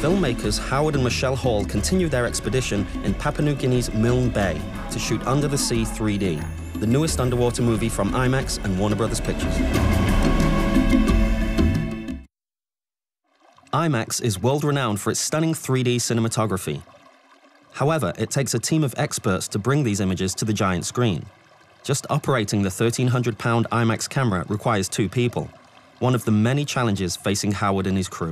filmmakers Howard and Michelle Hall continue their expedition in Papua New Guinea's Milne Bay to shoot Under the Sea 3D, the newest underwater movie from IMAX and Warner Brothers Pictures. IMAX is world-renowned for its stunning 3D cinematography. However, it takes a team of experts to bring these images to the giant screen. Just operating the 1,300-pound IMAX camera requires 2 people, one of the many challenges facing Howard and his crew.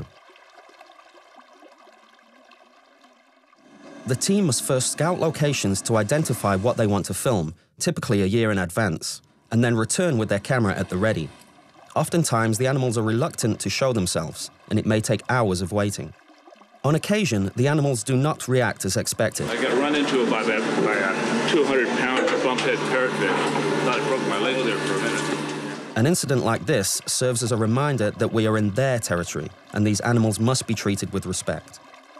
The team must first scout locations to identify what they want to film, typically a year in advance, and then return with their camera at the ready. Oftentimes, the animals are reluctant to show themselves, and it may take hours of waiting. On occasion, the animals do not react as expected. I got run into by a 200-pound bumphead parrotfish. Thought it broke my leg there for a minute. An incident like this serves as a reminder that we are in their territory, and these animals must be treated with respect.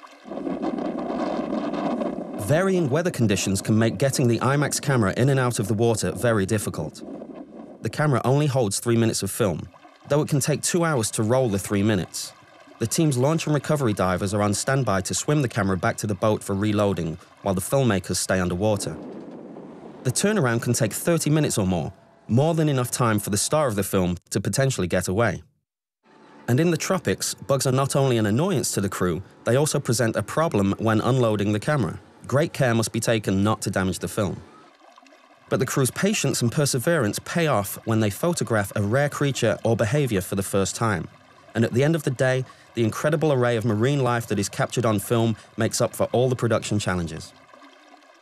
Varying weather conditions can make getting the IMAX camera in and out of the water very difficult. The camera only holds 3 minutes of film, though it can take 2 hours to roll the 3 minutes. The team's launch and recovery divers are on standby to swim the camera back to the boat for reloading, while the filmmakers stay underwater. The turnaround can take 30 minutes or more than enough time for the star of the film to potentially get away. And in the tropics, bugs are not only an annoyance to the crew, they also present a problem when unloading the camera. Great care must be taken not to damage the film. But the crew's patience and perseverance pay off when they photograph a rare creature or behavior for the first time. And at the end of the day, the incredible array of marine life that is captured on film makes up for all the production challenges.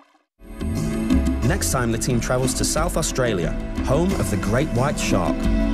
Next time, the team travels to South Australia, home of the great white shark.